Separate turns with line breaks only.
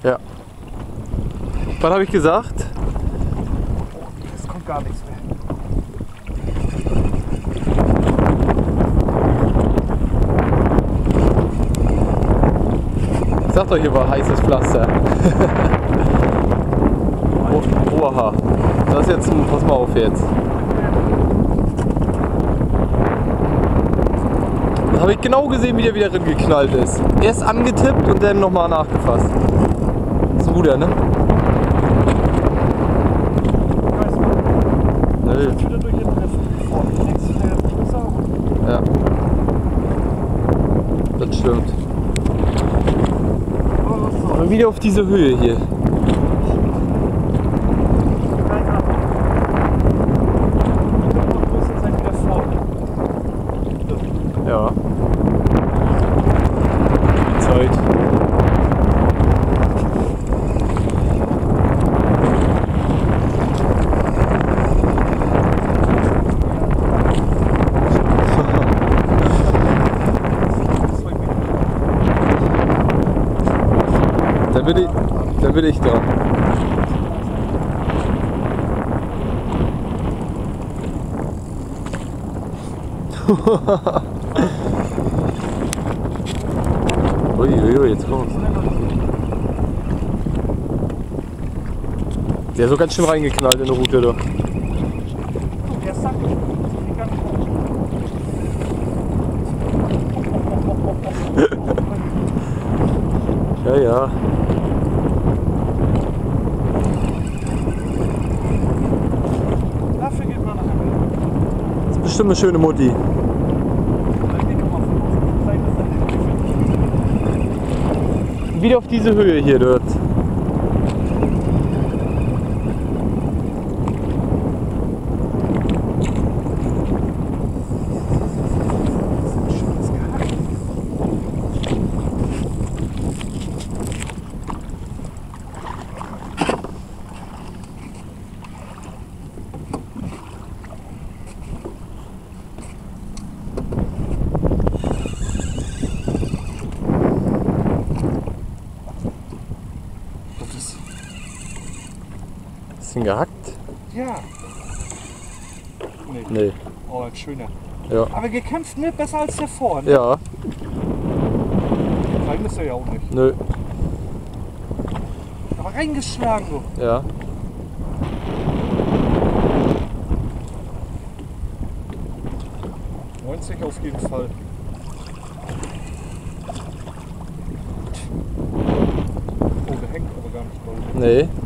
Ja. Was habe ich gesagt?
Es kommt gar nichts mehr.
Ich sag doch, hier war heißes Pflaster. Oha. Das ist jetzt ein. Pass mal auf jetzt. Das habe ich genau gesehen, wie der wieder drin geknallt ist. Erst angetippt und dann nochmal nachgefasst. Ist ein guter, ne? Nö. Ja. Das stimmt. Aber wieder auf diese Höhe hier. Ja. Zeit. Dann bin ich dran. Uiuiui, jetzt kommt's. Der ist so ganz schön reingeknallt in der Route da. Ja, ja.
Dafür geht man nachher.
Das ist bestimmt eine schöne Mutti. Wieder auf diese Höhe hier dort. Ist ihn gehackt?
Ja.
Nee.
Oh, ein schöner.
Ja.
Aber gekämpft, ne? Besser als der vorne.
Ja.
Klein ist er ja auch nicht.
Nö.
Aber reingeschlagen so.
Ja.
Auf jeden Fall. Oh, der hängt aber gar nicht doll.
Nee.